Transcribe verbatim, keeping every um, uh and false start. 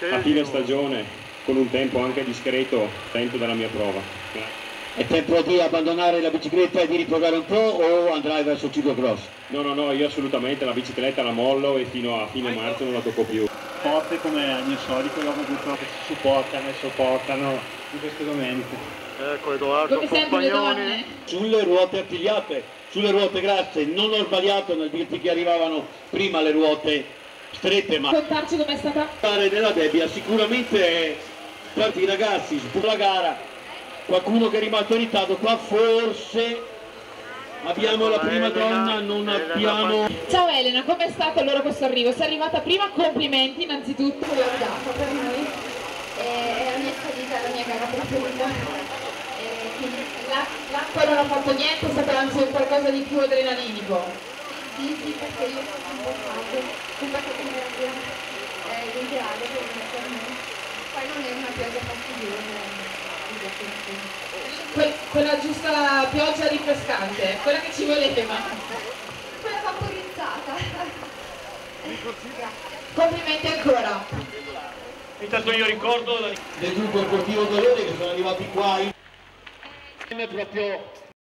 a fine stagione con un tempo anche discreto dentro dalla mia prova. È tempo di abbandonare la bicicletta e di riposare un po' o andrai verso il ciclocross? No, no, no, io assolutamente la bicicletta la mollo e fino a fine marzo non la tocco più. Forte come al mio solito, dopo purtroppo si supportano e sopportano in queste domeniche. Ecco Edoardo Compagnoni. Sulle ruote artigliate, sulle ruote grasse, non ho sbagliato nel dirti che arrivavano prima le ruote strette, ma contarci com'è stata della Debbia sicuramente per i ragazzi sulla gara. Qualcuno che è rimasto in ritardo, qua forse abbiamo la prima donna, non abbiamo... Ciao Elena, com'è stato allora questo arrivo? Sei arrivata prima, complimenti innanzitutto. L'ho dato per noi, è la mia salita, la mia gara preferita. L'acqua non ha fatto niente, è stato anzi qualcosa di più adrenalinico. Sì, sì, perché io sono un po' caldo, un po' che mi è ideale per me. Poi non è una pioggia fastidiosa. Que quella giusta pioggia rinfrescante, quella che ci voleva. Quella vaporizzata. Complimenti ancora. Intanto io ricordo del gruppo sportivo Dolore che sono arrivati qua in... proprio